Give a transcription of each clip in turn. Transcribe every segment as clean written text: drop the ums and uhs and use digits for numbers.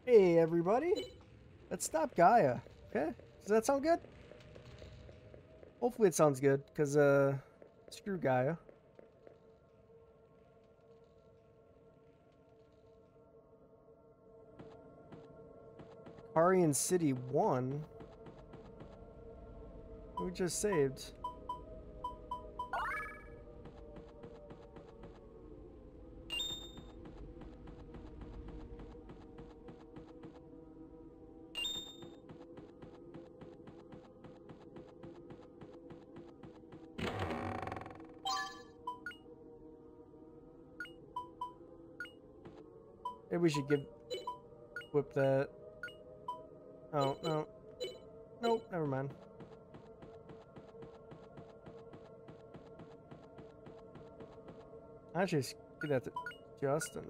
Hey everybody, let's stop Gaia. Okay, does that sound good? Hopefully it sounds good, cause screw Gaia. Arian City 1? We just saved. Maybe we should whip that. Oh, no. Nope, never mind. Actually, give that to Justin.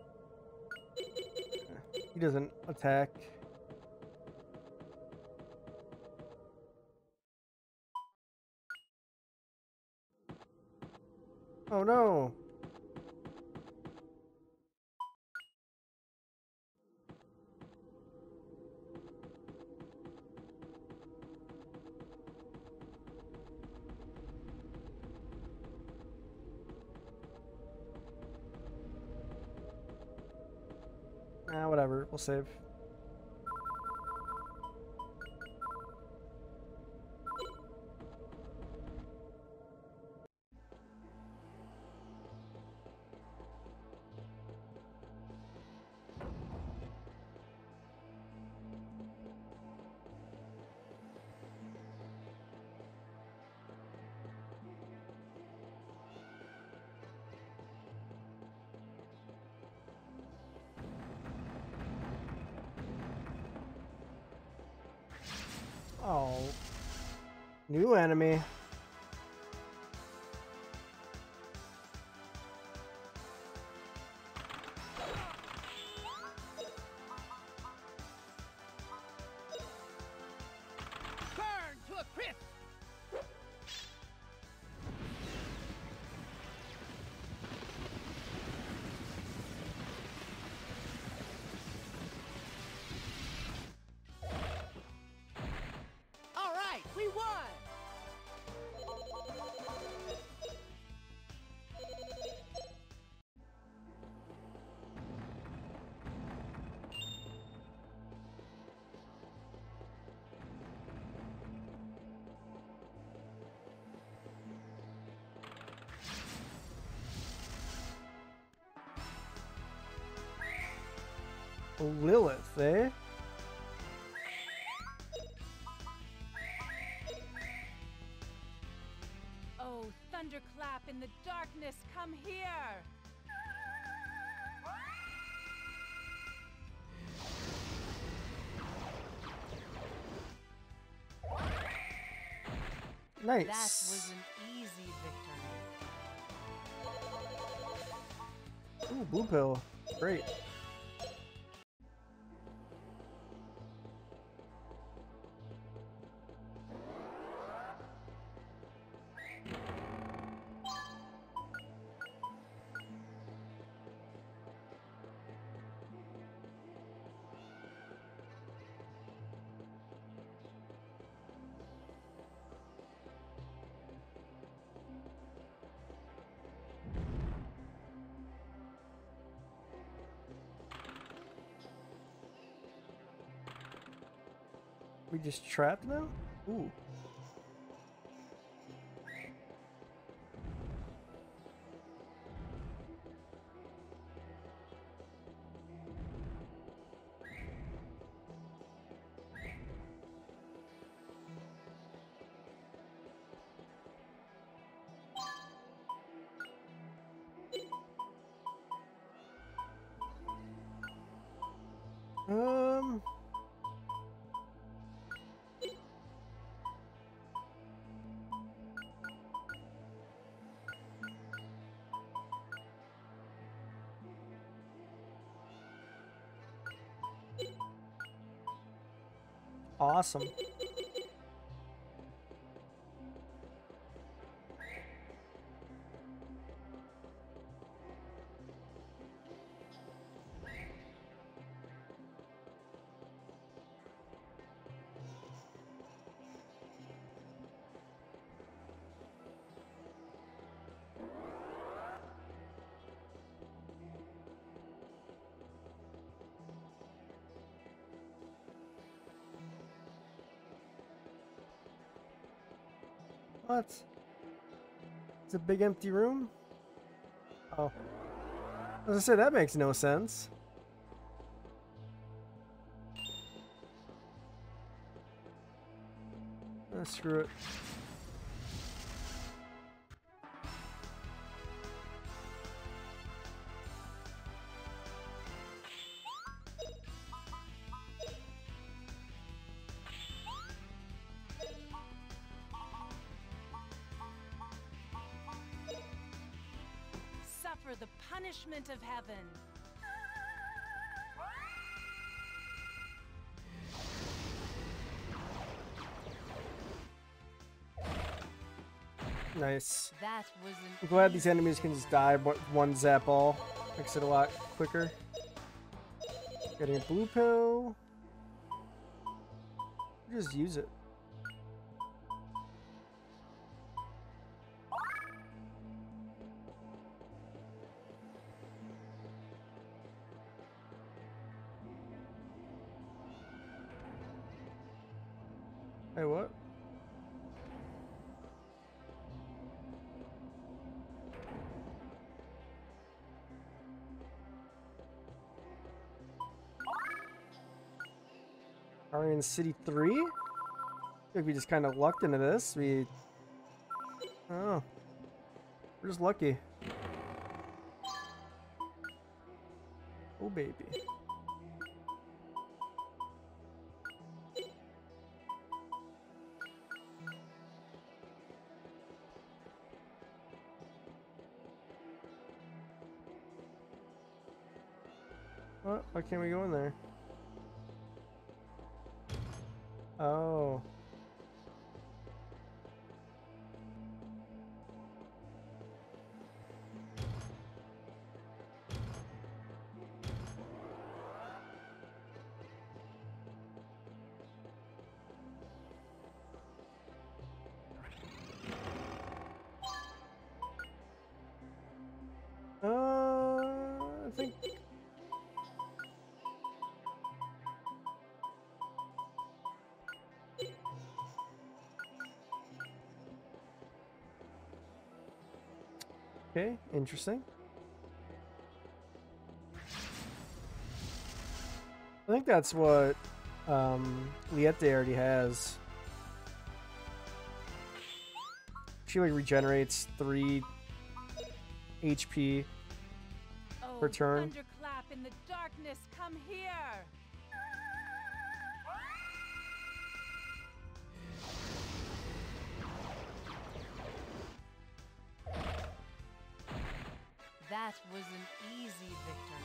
He doesn't attack. Oh no! Ah, whatever. We'll save. Oh. New enemy. Burn to a crisp! All right, we won! Lilith, eh? Oh, thunderclap in the darkness, come here! Nice. That was an easy victory. Ooh, blue pill. Great. We just trapped now? Ooh. Um. Awesome. What? It's a big empty room? Oh. As I said, that makes no sense. Screw it. Suffer the punishment of heaven. Nice. That was an I'm glad these enemies can just die one zap all. Makes it a lot quicker. Getting a blue pill. Just use it. Hey, what? Are we in City 3? I think we just kind of lucked into this. Oh. We're just lucky. Oh, baby. What? Why can't we go in there? Oh. I think. Okay, interesting. I think that's what Liette already has. She like regenerates 3 HP per turn. Thunderclap in the darkness, come here. That was an easy victory.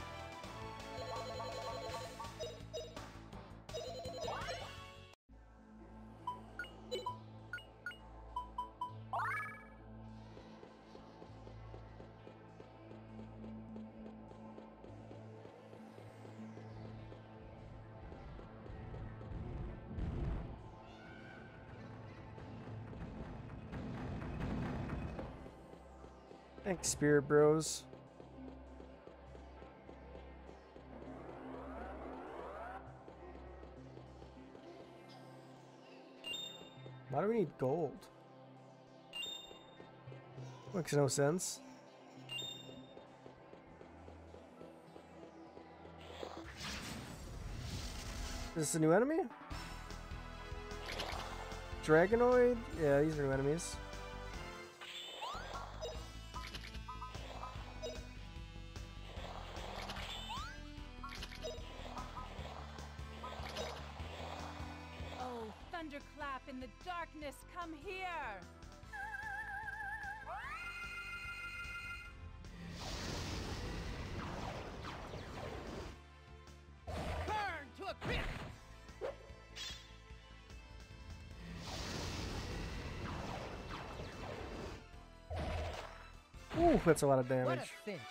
Thanks, Spirit Bros. Why do we need gold? Makes no sense. Is this a new enemy? Dragonoid? Yeah, these are new enemies. Oh, thunderclap in the darkness, come here. Burn to a crisp! Ooh, that's a lot of What damage. a cinch.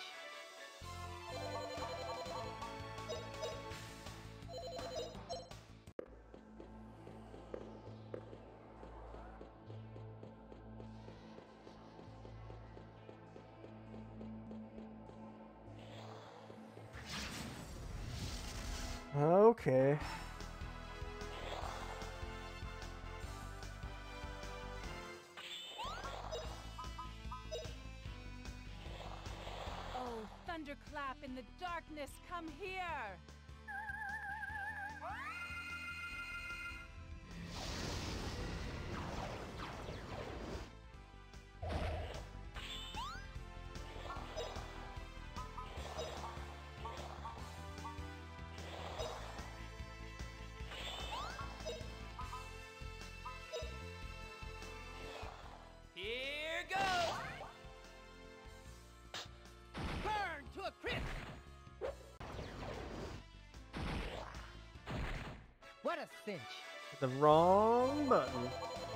Okay. darkness, come here! Here goes! Burn to a crisp! What a cinch! The wrong button.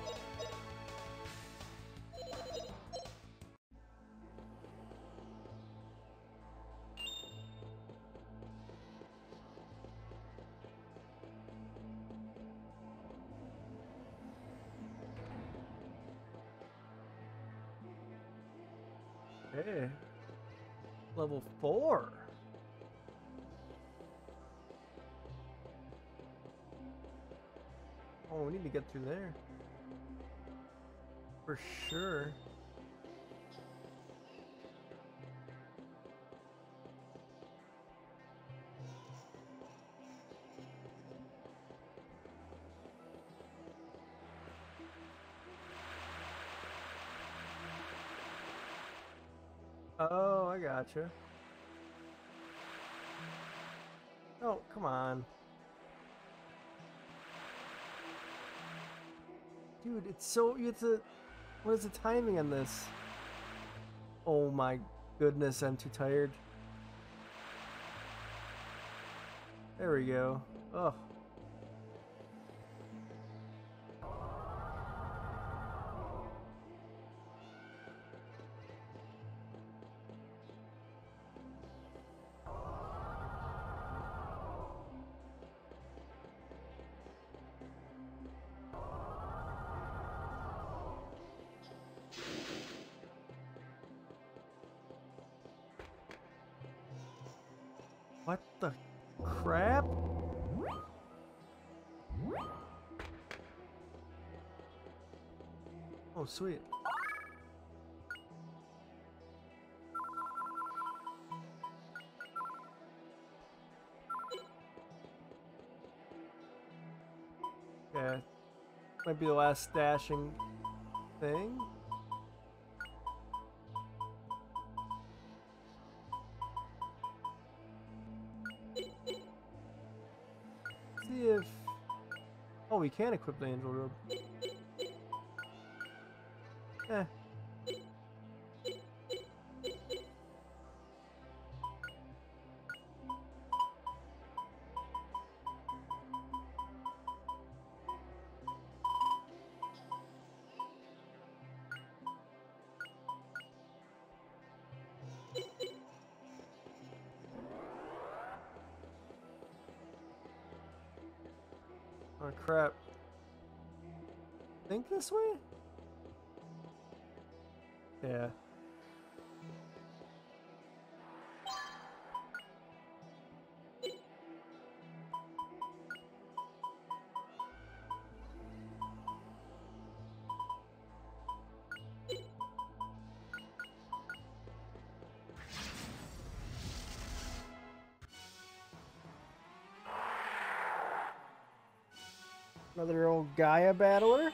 Hey, level 4. Oh, we need to get through there. For sure. Oh, I gotcha. Oh, come on. Dude, it's so, you have to, what is the timing on this? Oh my goodness, I'm too tired. There we go. Oh. What the crap? Oh, sweet. Yeah, might be the last stashing thing. See if... Oh, we can equip the angel robe. Eh. Oh crap. Think this way? Yeah. Another old Gaia battler?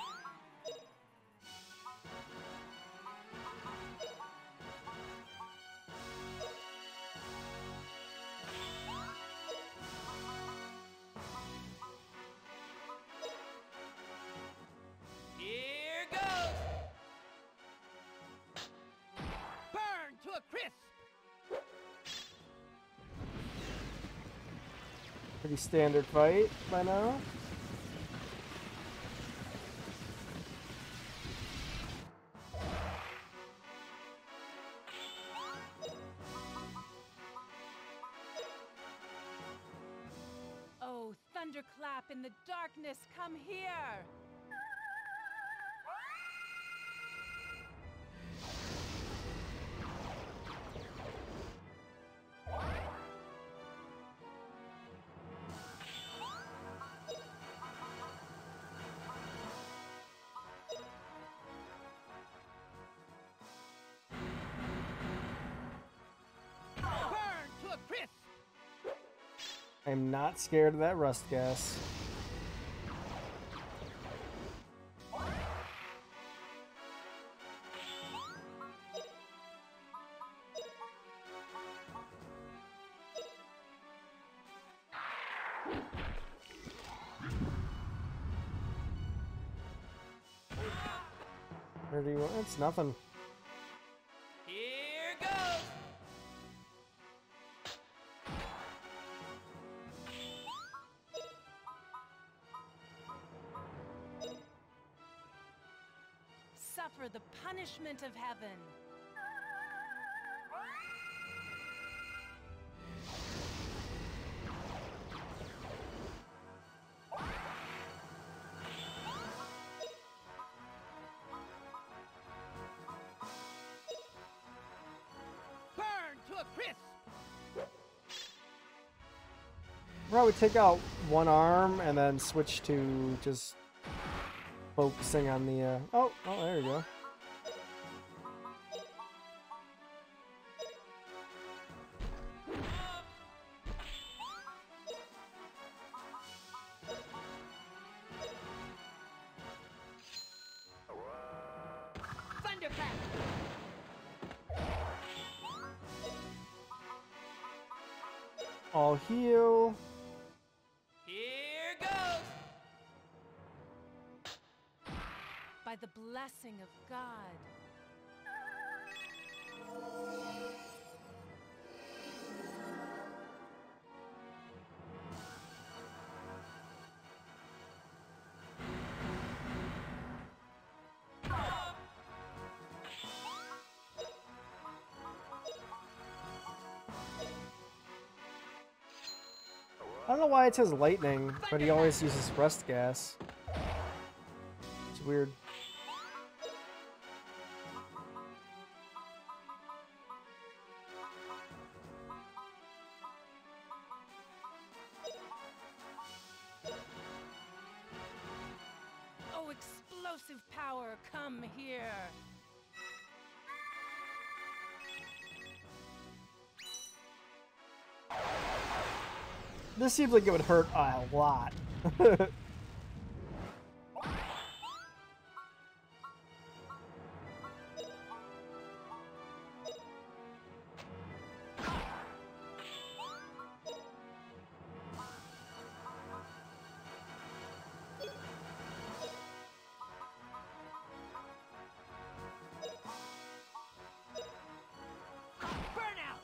Here goes! Burn to a crisp! Pretty standard fight by now. Oh, thunderclap in the darkness, come here! Burn to a crisp! I'm not scared of that rust gas. Where do you want? It's nothing. Here goes. Suffer the punishment of heaven. Burn to a crisp. Probably take out one arm and then switch to just focusing on the, oh, there you go. Thunderclap. I'll heal. Here goes. By the blessing of God. I don't know why it says lightning, but he always uses rust gas. It's weird. Oh, explosive power, come here. This seems like it would hurt a lot. Burnout.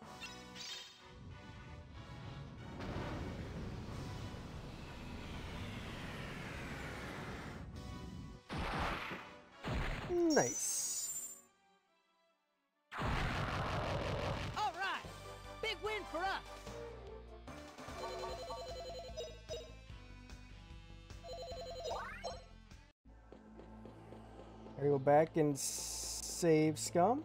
Nice. All right. Big win for us. I go back and save Scum.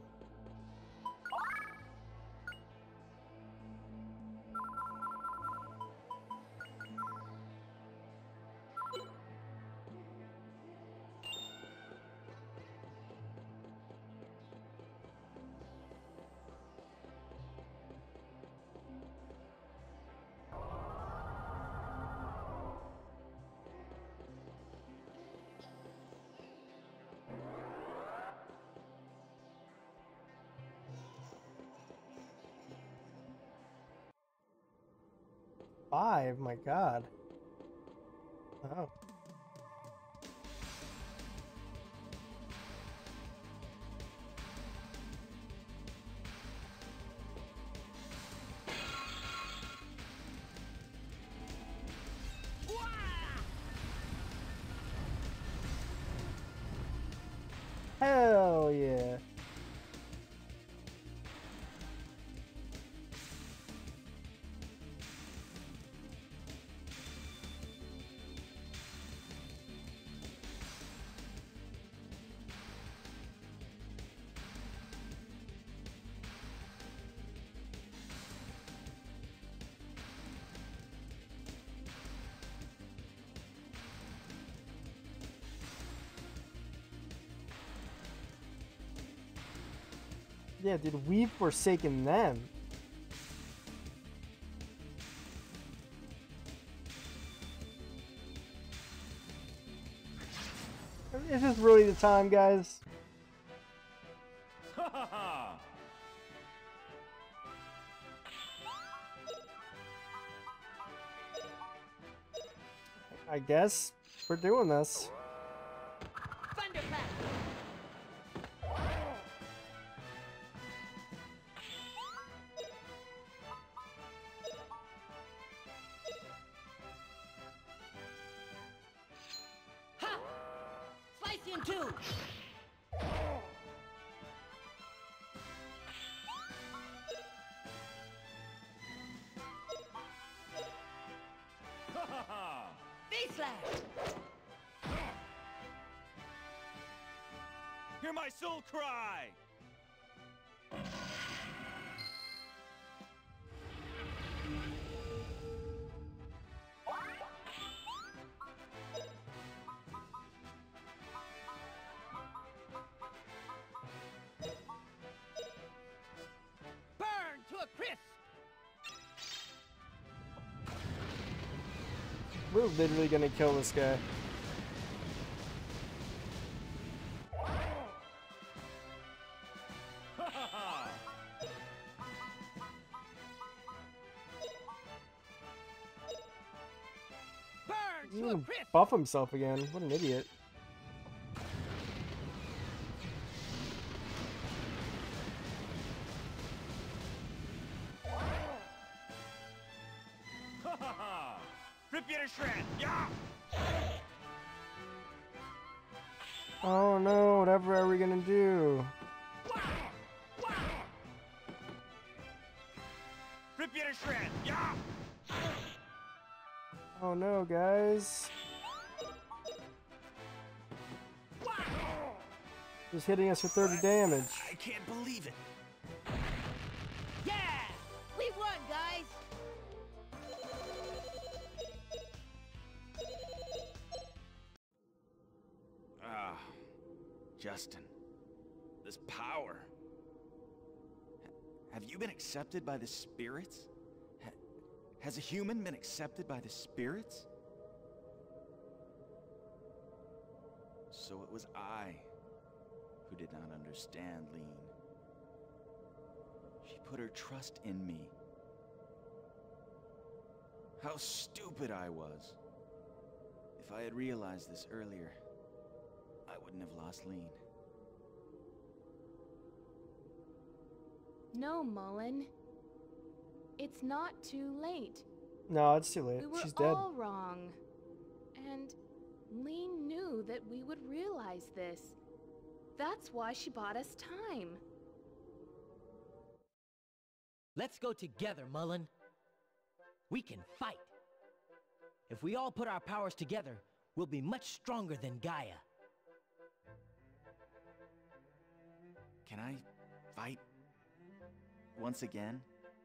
Five, my god. Oh. Hell yeah. Yeah, dude, we've forsaken them. It's just really the time, guys. I guess we're doing this. Thunderclap. Ha! Slice in two. V-slash. Hear my soul cry! Burn to a crisp. We're literally gonna kill this guy. Burn He's to a gonna crisp. buff himself again. What an idiot. Rip you to shreds! Yeah! Oh no, whatever are we gonna do? Rip you to shreds! Yeah! Oh no, guys. Just hitting us for 30 damage. I can't believe it. Yeah! We won, guys! Ah, Justin. This power. Have you been accepted by the spirits? Has a human been accepted by the spirits? So it was I who did not understand Lean. She put her trust in me. How stupid I was. If I had realized this earlier, I wouldn't have lost Lean. No, Mullen. It's not too late. No, it's too late. We were She's dead. all wrong. And Lean knew that we would realize this. That's why she bought us time. Let's go together, Mullen. We can fight. If we all put our powers together, we'll be much stronger than Gaia. Can I fight once again?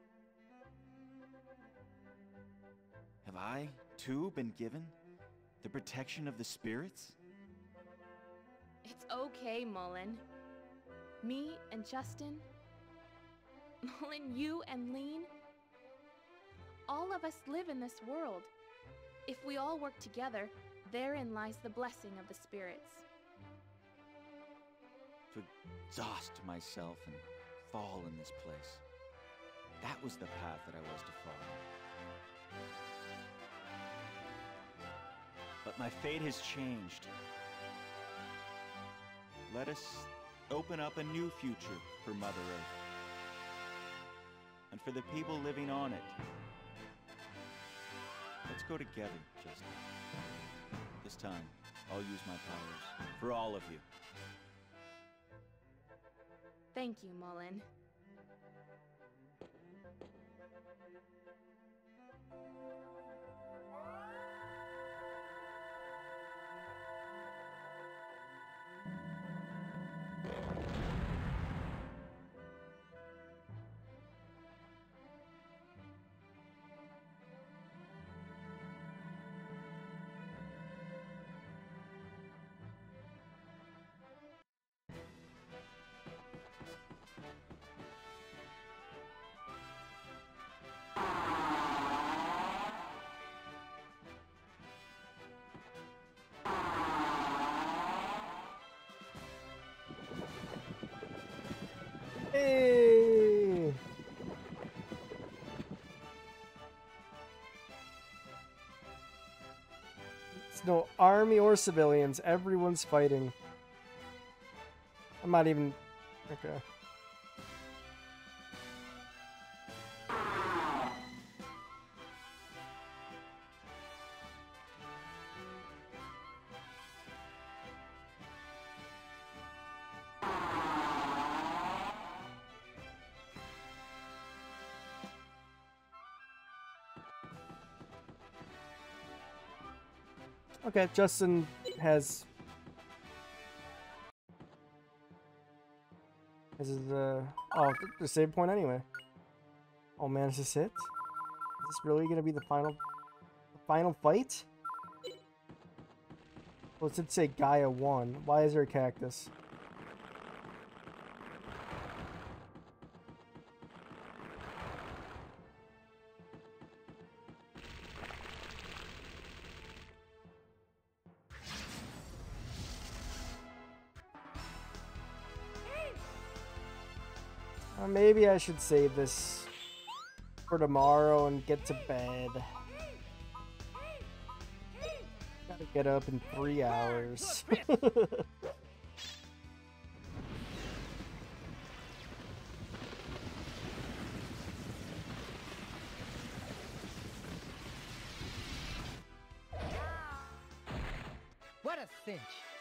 Have I, too, been given the protection of the spirits? It's okay, Mullen. Me and Justin, Mullen, you and Lean, all of us live in this world. If we all work together, therein lies the blessing of the spirits. To exhaust myself and fall in this place. That was the path that I was to follow. But my fate has changed. Let us open up a new future for Mother Earth. And for the people living on it. Let's go together, Justin. This time, I'll use my powers for all of you. Thank you, Mullen. Hey! It's no army or civilians. Everyone's fighting. I'm not even... Okay. Okay, Justin has his the save point anyway. Oh man, is this it? Is this really gonna be the final fight? Well, it did say Gaia won. Why is there a cactus? Maybe I should save this for tomorrow and get to bed. Gotta get up in 3 hours. What a cinch.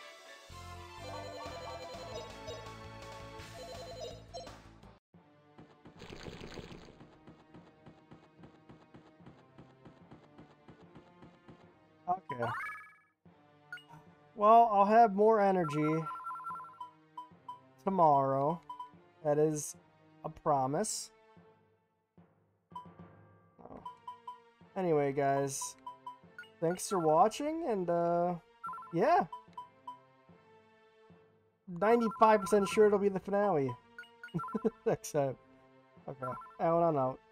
Okay. Well, I'll have more energy tomorrow. That is a promise. Oh. Anyway, guys, thanks for watching, and yeah, 95% sure it'll be the finale next time. Okay, out on out.